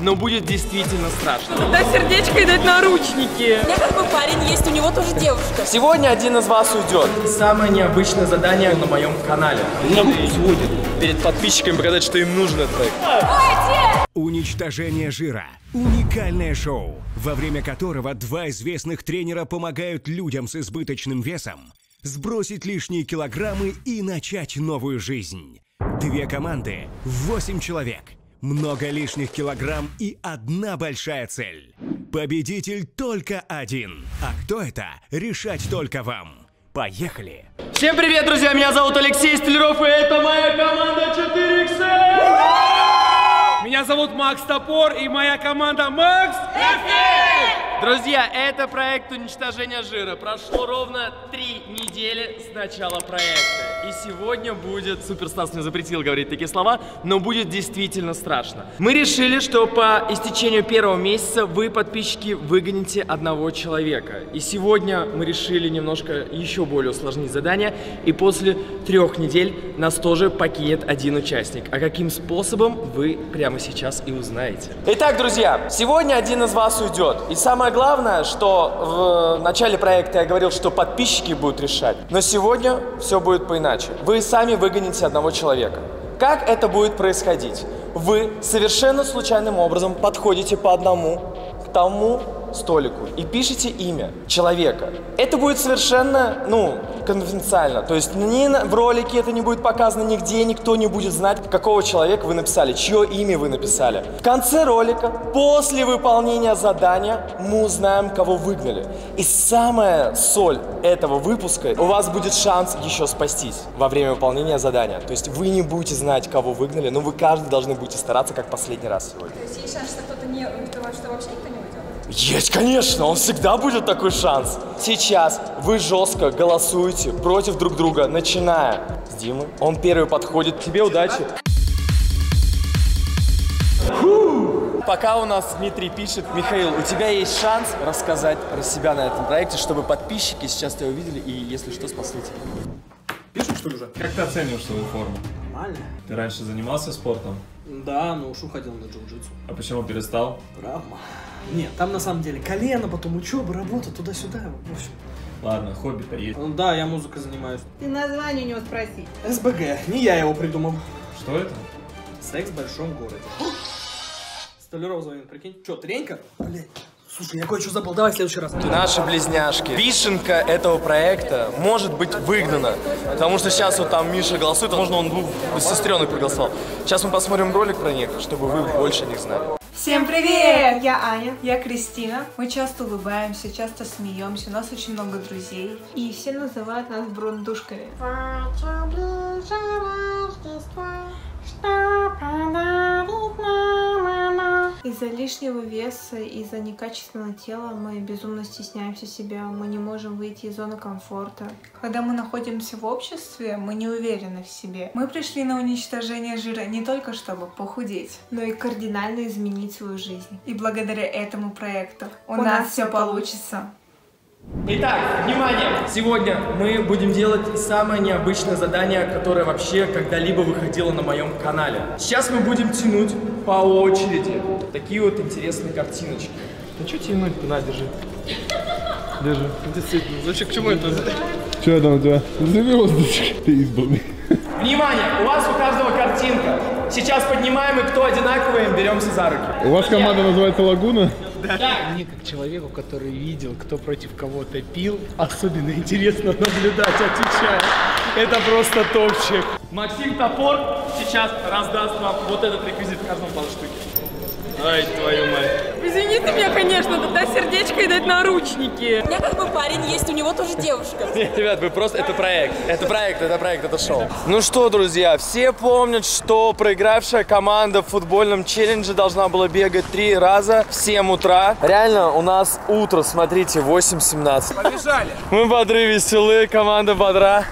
но будет действительно страшно. Туда сердечко и дать наручники. У меня как бы парень есть, у него тоже девушка. Сегодня один из вас уйдет. Самое необычное задание на моем канале. Сегодня перед подписчиками показать, что им нужно так. Уничтожение жира. Уникальное шоу, во время которого два известных тренера помогают людям с избыточным весом сбросить лишние килограммы и начать новую жизнь. Две команды, 8 человек, много лишних килограмм и одна большая цель. Победитель только один. А кто это, решать только вам. Поехали! Всем привет, друзья! Меня зовут Алексей Столяров, и это моя команда 4XL! Меня зовут Макс Топор, и моя команда Макс Друзья, это проект уничтожения жира. Прошло ровно 3 недели с начала проекта. И сегодня будет, Суперстас мне запретил говорить такие слова, но будет действительно страшно. Мы решили, что по истечению первого месяца вы, подписчики, выгоните одного человека. И сегодня мы решили немножко еще более усложнить задание. И после 3 недель нас тоже покинет один участник. А каким способом, вы прямо сейчас и узнаете. Итак, друзья, сегодня один из вас уйдет. И самое главное, что в начале проекта я говорил, что подписчики будут решать. Но сегодня все будет поиначе. Вы сами выгоните одного человека. Как это будет происходить? Вы совершенно случайным образом подходите по одному к тому столику и пишите имя человека. Это будет совершенно, конфиденциально. То есть ни в ролике это не будет показано, нигде никто не будет знать, какого человека вы написали, чье имя вы написали. В конце ролика, после выполнения задания, мы узнаем, кого выгнали. И самая соль этого выпуска, у вас будет шанс еще спастись во время выполнения задания. То есть вы не будете знать, кого выгнали, но вы каждый должны будете стараться, как последний раз сегодня. То есть есть шанс, что кто-то не уйдет, что вообще никто не уйдет? Есть, конечно, он всегда будет такой шанс. Сейчас вы жестко голосуете против друг друга, начиная с Димы. Он первый подходит. Тебе удачи. Пока у нас Дмитрий пишет, Михаил, у тебя есть шанс рассказать про себя на этом проекте, чтобы подписчики сейчас тебя увидели и, если что, спасли тебя. Пишут, что ли, уже? Как ты оцениваешь свою форму? Нормально. Ты раньше занимался спортом? Да, но уж уходил на джиу-джитсу. А почему перестал? Травма. Нет, там на самом деле колено, потом учеба, работа, туда-сюда, в общем. Ладно, хобби-то есть. Да, я музыкой занимаюсь. Ты название у него спроси. СБГ, не я его придумал. Что это? Секс в большом городе. Столяров звонит, прикинь. Че, тренька? Блять. Слушай, я кое-что забыл, давай в следующий раз. Наши близняшки. Вишенка этого проекта может быть выгнана. Потому что сейчас вот там Миша голосует, возможно, он двух сестренок проголосовал. Сейчас мы посмотрим ролик про них, чтобы вы больше о них знали. Всем привет! Я Аня, я Кристина. Мы часто улыбаемся, часто смеемся, у нас очень много друзей. И все называют нас бурундушками. Из-за лишнего веса, из-за некачественного тела мы безумно стесняемся себя, мы не можем выйти из зоны комфорта. Когда мы находимся в обществе, мы не уверены в себе. Мы пришли на уничтожение жира не только чтобы похудеть, но и кардинально изменить свою жизнь. И благодаря этому проекту у нас все получится. Итак, внимание! Сегодня мы будем делать самое необычное задание, которое вообще когда-либо выходило на моем канале. Сейчас мы будем тянуть по очереди такие вот интересные картиночки. Ну что тянуть-то? На, держи. Держи. Действительно, зачем, к чему это? Что там у тебя? Звездочка. Ты избранный. Внимание! У вас у каждого картинка. Сейчас поднимаем, и кто одинаковый, беремся за руки. У вас команда называется Лагуна? Да. Мне, как человеку, который видел, кто против кого-то пил, особенно интересно наблюдать, отвечая. Это просто топчик. Максим Топор сейчас раздаст вам вот этот реквизит в каждом по штуке. Ай, твою мать. Извините меня, конечно, туда сердечко и дать наручники. У меня как бы парень есть, у него тоже девушка. Нет, ребят, вы просто... Это проект, это шоу. Ну что, друзья, все помнят, что проигравшая команда в футбольном челлендже должна была бегать 3 раза в 7 утра. Реально, у нас утро, смотрите, 8:17. Побежали! Мы бодры, веселые, команда бодра.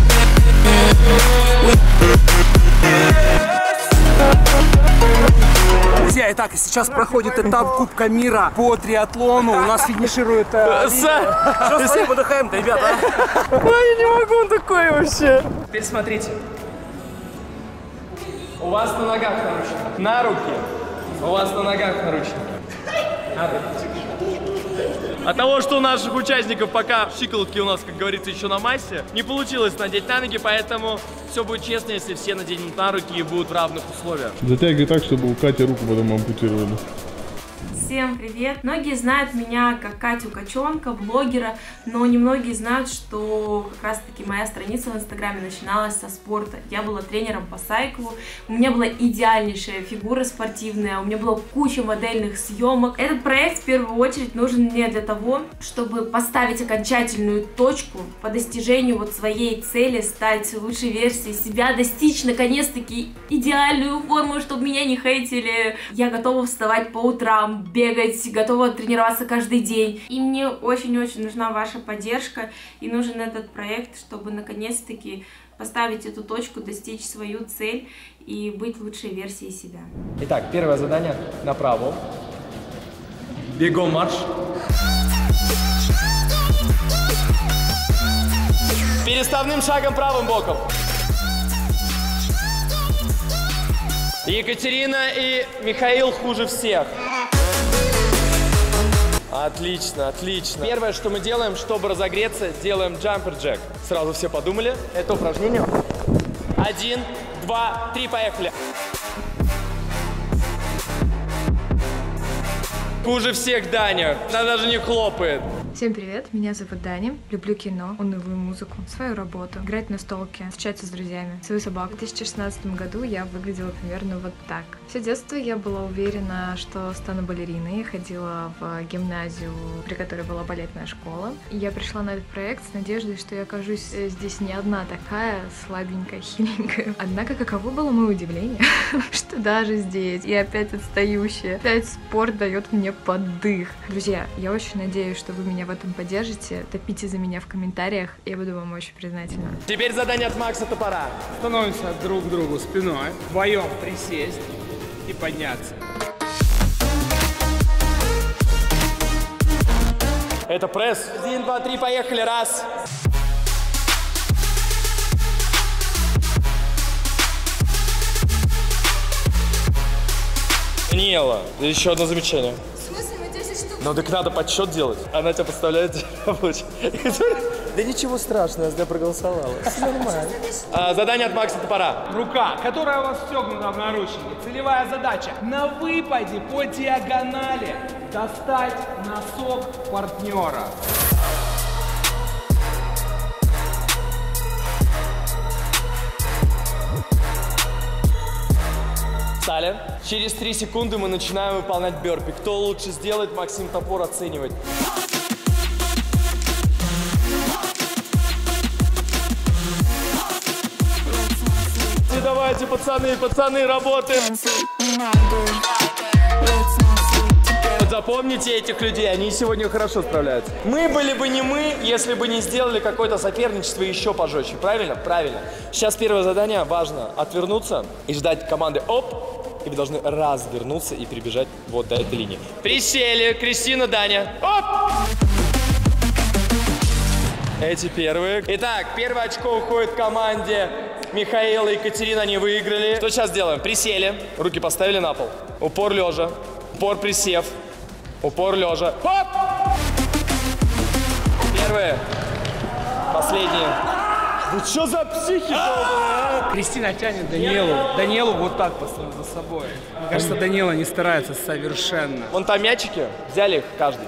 Друзья, итак, сейчас проходит этап Кубка мира по триатлону. У нас финиширует... Что с вами подыхаем-то, ребята? Ой, я не могу, он такой вообще. Теперь смотрите. У вас на ногах наручники. На руки У вас на ногах наручники. От того, что у наших участников пока щиколотки у нас, как говорится, еще на массе, не получилось надеть на ноги, поэтому все будет честно, если все наденут на руки и будут в равных условиях. Затягивай так, чтобы у Кати руку потом ампутировали. Всем привет! Многие знают меня как Катю Качонка, блогера, но немногие знают, что как раз таки моя страница в инстаграме начиналась со спорта. Я была тренером по сайклу, у меня была идеальнейшая фигура спортивная, у меня была куча модельных съемок. Этот проект в первую очередь нужен мне для того, чтобы поставить окончательную точку по достижению вот своей цели, стать лучшей версией себя, достичь наконец-таки идеальную форму, чтобы меня не хейтили. Я готова вставать по утрам, бегать, готова тренироваться каждый день. И мне очень-очень нужна ваша поддержка, и нужен этот проект, чтобы наконец-таки поставить эту точку, достичь свою цель и быть лучшей версией себя. Итак, первое задание направо. Бегом марш. Переставным шагом правым боком. Екатерина и Михаил хуже всех. Отлично, отлично. Первое, что мы делаем, чтобы разогреться, делаем джампер джек. Сразу все подумали. Это упражнение. 1, 2, 3, поехали. Хуже всех Даня. Она даже не хлопает. Всем привет, меня зовут Даня, люблю кино, унылую музыку, свою работу, играть на столке, встречаться с друзьями, свою собаку. В 2016 году я выглядела примерно вот так. Все детство я была уверена, что стану балериной, я ходила в гимназию, при которой была балетная школа. И я пришла на этот проект с надеждой, что я окажусь здесь не одна такая, слабенькая, хиленькая. Однако каково было мое удивление, что даже здесь я опять отстающая, опять спорт дает мне поддых. Друзья, я очень надеюсь, что вы меня в этом поддержите, топите за меня в комментариях, я буду вам очень признательна. Теперь задание от Макса Топора. Становимся друг к другу спиной, вдвоем присесть и подняться. Это пресс. 1, 2, 3, поехали, раз. Даниэла, еще одно замечание. Ну так надо подсчет делать. Она тебя подставляет рабочий. Да ничего страшного, я проголосовала. Все нормально. Задание от Макса Топора. Рука, которая у вас стегнута в наручнике. Целевая задача. На выпаде по диагонали достать носок партнера. Встали. Через 3 секунды мы начинаем выполнять бёрпи. Кто лучше сделает, Максим Топор оценивать. И давайте, пацаны, работаем. Вот запомните этих людей, они сегодня хорошо справляются. Мы были бы не мы, если бы не сделали какое-то соперничество еще пожестче. Правильно? Правильно. Сейчас первое задание. Важно отвернуться и ждать команды «Оп!». И вы должны развернуться и прибежать вот до этой линии. Присели. Кристина, Даня. Оп! Эти первые. Итак, первое очко уходит команде Михаила и Екатерина. Они выиграли. Что сейчас делаем? Присели. Руки поставили на пол. Упор лежа. Упор присев. Упор лежа. Оп! Первые. Последние. Вы что за психи? Кристина тянет Даниэлу вот так постоянно за собой. Мне кажется, Даниэла не старается совершенно. Вон там мячики, взяли их каждый.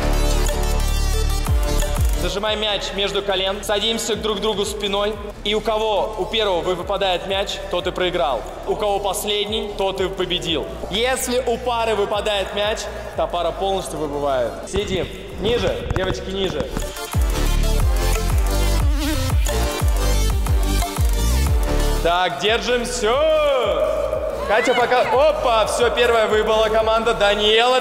Зажимаем мяч между колен, садимся друг к другу спиной. И у первого выпадает мяч, тот и проиграл. У кого последний, тот и победил. Если у пары выпадает мяч, та пара полностью выбывает. Сидим. Ниже, девочки, ниже. Так, держим, все. Катя пока... Опа, все, первая выбыла команда. Даниэла.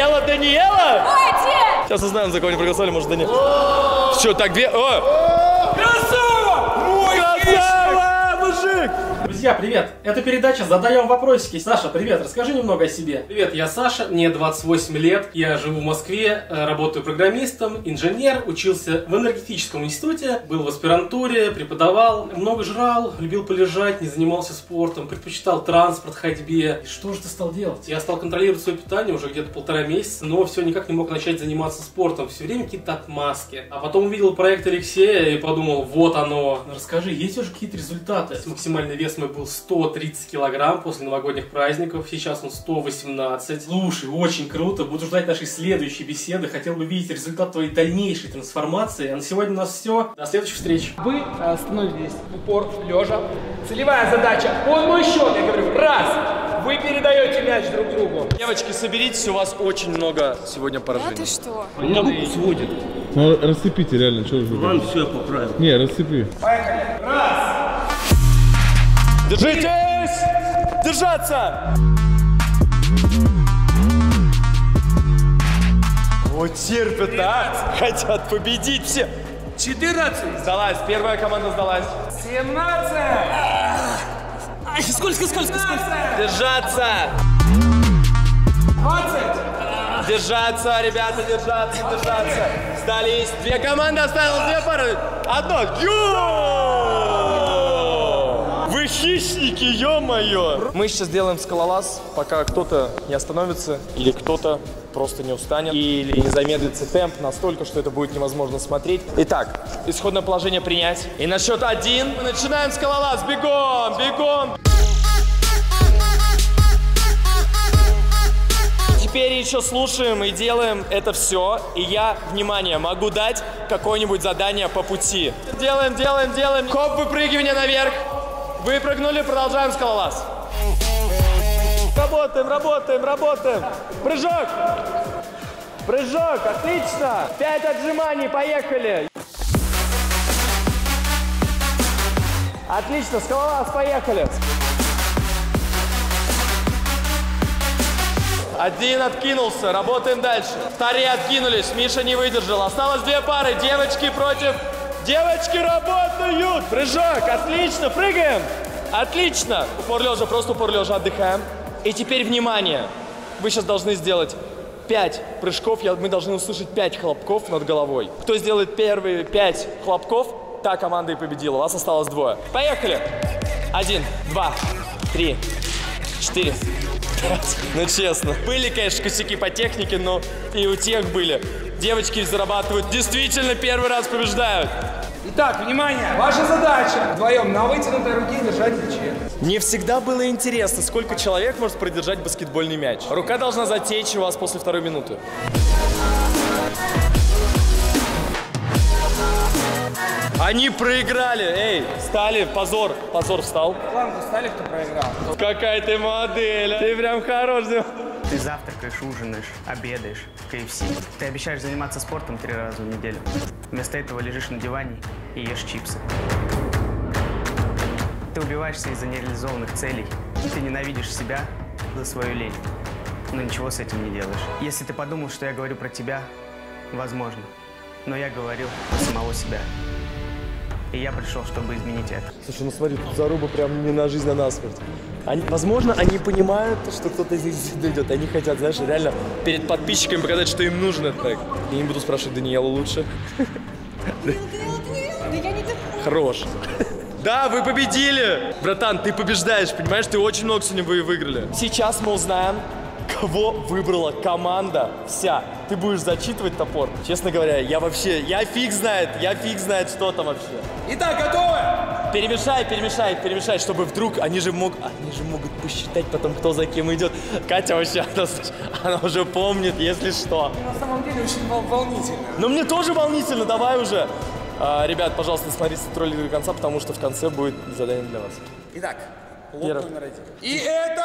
Сейчас узнаем, за кого они проголосовали, может, Даниэла. Все, так, две... Красава! Красава! мужик! Друзья, привет! Это передача «Задаем вопросики». Саша, привет, расскажи немного о себе. Привет, я Саша, мне 28 лет, я живу в Москве, работаю программистом, инженер, учился в энергетическом институте, был в аспирантуре, преподавал, много жрал, любил полежать, не занимался спортом, предпочитал транспорт, ходьбе. И что же ты стал делать? Я стал контролировать свое питание уже где-то 1,5 месяца, но все никак не мог начать заниматься спортом, все время какие-то отмазки. А потом увидел проект Алексея и подумал, вот оно. Расскажи, есть уже какие-то результаты? Максимальный вес мой был 130 килограмм после новогодних праздников, сейчас он 118. Слушай, очень круто, буду ждать нашей следующей беседы, хотел бы видеть результат твоей дальнейшей трансформации. А на сегодня у нас все, до следующих встреч. Вы становитесь в упор лежа. Целевая задача, под мой счет, я говорю, раз, вы передаете мяч друг другу. Девочки, соберитесь, у вас очень много сегодня поражений. Да ты что? Меня руку сводит. Ну, расцепите, реально, что же вы? Ладно, все, я поправил. Не, расцепи. Поехали. Раз. Держитесь! Держаться! Вот терпят, а? Хотят победить все. 14. Сдалась, первая команда сдалась. 17. Ай, сколько? Держаться! 20. Держаться, ребята, держаться. Сдались. Две команды, осталось две пары. Одно. Вы хищники, ё-моё! Мы сейчас делаем скалолаз, пока кто-то не остановится, или кто-то просто не устанет, или не замедлится темп настолько, что это будет невозможно смотреть. Итак, исходное положение принять. И на счет 1 мы начинаем скалолаз. Бегом! Теперь еще слушаем и делаем это все. И я, внимание, могу дать какое-нибудь задание по пути. Делаем. Хоп, выпрыгивание наверх. Выпрыгнули, продолжаем скалолаз. Работаем. Прыжок, отлично. 5 отжиманий, поехали. Отлично, скалолаз, поехали. 1 откинулся, работаем дальше. Вторые откинулись, Миша не выдержал. Осталось 2 пары, девочки против... Девочки работают! Прыжок, отлично, прыгаем! Отлично! Упор лежа, просто упор лежа, отдыхаем. И теперь внимание, вы сейчас должны сделать 5 прыжков, мы должны услышать 5 хлопков над головой. Кто сделает первые 5 хлопков, та команда и победила. У вас осталось 2. Поехали! 1, 2, 3, 4, 5. Ну честно, были, конечно, косяки по технике, но и у тех были. Девочки зарабатывают, действительно первый раз побеждают. Итак, внимание, ваша задача вдвоем на вытянутой руке держать мячи. Мне всегда было интересно, сколько человек может продержать баскетбольный мяч. Рука должна затечь у вас после 2 минуты. Они проиграли, эй, встали, позор встал. Планку встали, кто проиграл. Какая ты модель, ты прям хороший. Ты завтракаешь, ужинаешь, обедаешь в KFC. Ты обещаешь заниматься спортом 3 раза в неделю. Вместо этого лежишь на диване и ешь чипсы. Ты убиваешься из-за нереализованных целей. Ты ненавидишь себя за свою лень. Но ничего с этим не делаешь. Если ты подумал, что я говорю про тебя, возможно. Но я говорил про самого себя. И я пришел, чтобы изменить это. Слушай, ну смотри, тут заруба прям не на жизнь, а на смерть. Возможно, они понимают, что кто-то здесь дойдет. Они хотят, знаешь, реально перед подписчиками показать, что им нужен этот трек. Я не буду спрашивать Даниэлу лучше. Хорош. Да, вы победили! Братан, ты побеждаешь, понимаешь? Ты очень много сегодня выиграли. Сейчас мы узнаем, кого выбрала команда вся. Ты будешь зачитывать топор? Честно говоря, я фиг знает, что там вообще. Итак, готовы? Перемешай, чтобы вдруг они же могут посчитать потом, кто за кем идет. Катя вообще, она уже помнит, если что. На самом деле очень волнительно. Но мне тоже волнительно, давай уже. Ребят, пожалуйста, смотрите ролик до конца, потому что в конце будет задание для вас. Итак, лот номер 1. И это...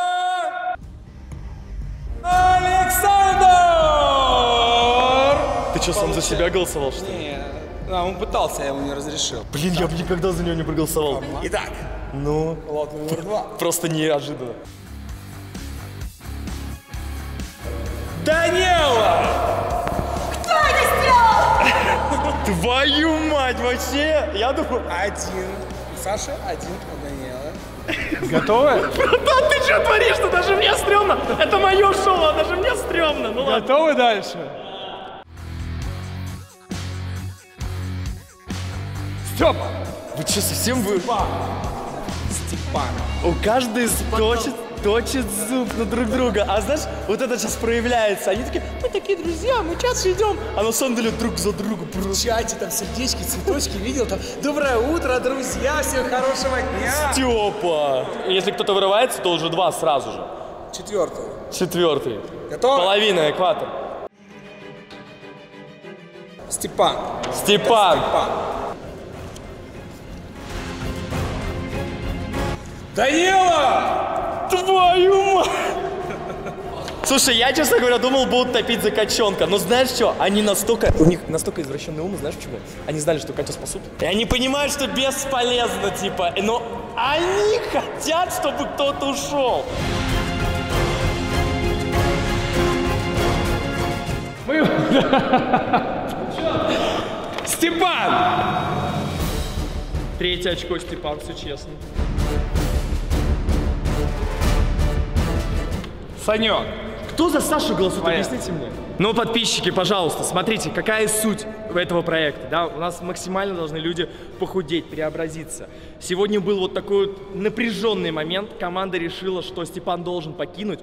Александр! Ты что, сам за себя голосовал, что ли? Нет, он пытался, я ему не разрешил. Блин, я бы никогда за него не проголосовал. Итак, ну, лот номер 2. Просто неожиданно. Данила! Кто это сделал? Твою мать, вообще! Я думаю... 1. Саши, 1 у Даниэла. Готовы? Братан, ты что творишь-то? Даже мне стрёмно. Это мое шоу, а даже мне стрёмно. Ну ладно. Готовы дальше? Степа! Вы что, совсем вы? Степан. У каждого точит зуб на друг друга. А знаешь, вот это сейчас проявляется. Они такие, мы такие друзья, мы часто идем. А на самом деле друг за другом. В чате там сердечки, цветочки, видел там. Доброе утро, друзья, всем хорошего дня. Степа! Если кто-то вырывается, то уже 2 сразу же. 4-й. Готов? Половина, экватор. Степан. Данила! Твою мать! Слушай, я, честно говоря, думал, будут топить за Качонка. Но знаешь что? У них настолько извращенный ум, знаешь почему? Они знали, что Катю спасут. И они понимают, что бесполезно, типа. Но они хотят, чтобы кто-то ушел. Степан! 3-е очко, Степан, все честно. Санек. Кто за Сашу голосует? Объясните мне. Ну, подписчики, пожалуйста, смотрите, какая суть этого проекта. Да? У нас максимально должны люди похудеть, преобразиться. Сегодня был вот такой вот напряженный момент. Команда решила, что Степан должен покинуть.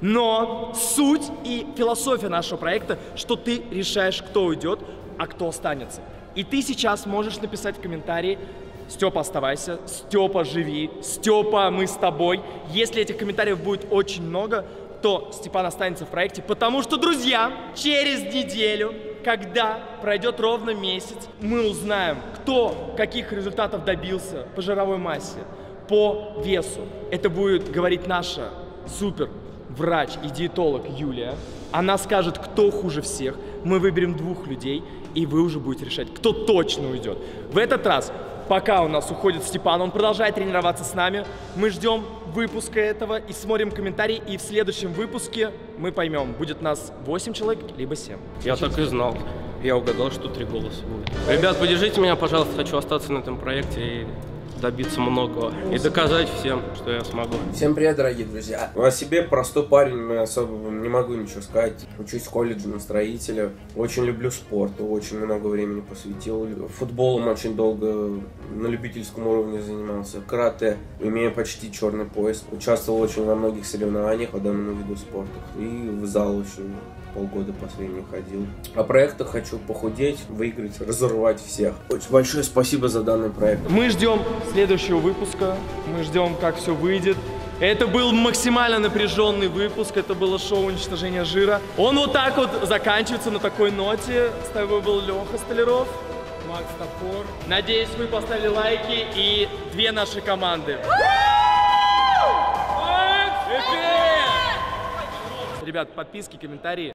Но суть и философия нашего проекта, что ты решаешь, кто уйдет, а кто останется. И ты сейчас можешь написать в комментарии: Степа, оставайся, Степа, живи, Степа, мы с тобой. Если этих комментариев будет очень много, то Степан останется в проекте, потому что, друзья, через неделю, когда пройдет ровно месяц, мы узнаем, кто каких результатов добился по жировой массе, по весу. Это будет говорить наша супер врач и диетолог Юлия. Она скажет, кто хуже всех. Мы выберем 2 людей, и вы уже будете решать, кто точно уйдет. В этот раз, пока у нас уходит Степан, он продолжает тренироваться с нами. Мы ждем выпуска этого и смотрим комментарии. И в следующем выпуске мы поймем, будет нас 8 человек, либо 7. Я так и знал. Я угадал, что 3 голоса будет. Ребят, поддержите меня, пожалуйста. Хочу остаться на этом проекте и добиться многого. И доказать всем, что я смогу. Всем привет, дорогие друзья. О себе простой парень, особо не могу ничего сказать. Учусь в колледже на строителя. Очень люблю спорт, очень много времени посвятил. Футболом очень долго на любительском уровне занимался. Карате. Имею почти черный пояс. Участвовал очень во многих соревнованиях по данному виду спорта. И в зал очень полгода последний ходил. О проектах хочу похудеть, выиграть, разорвать всех. Очень большое спасибо за данный проект. Мы ждем следующего выпуска, мы ждем, как все выйдет. Это был максимально напряженный выпуск, это было шоу «Уничтожение жира». Он вот так вот заканчивается на такой ноте. С тобой был Леха Столяров, Макс Топор. Надеюсь, вы поставили лайки и 2 наши команды. Ребят, подписки, комментарии.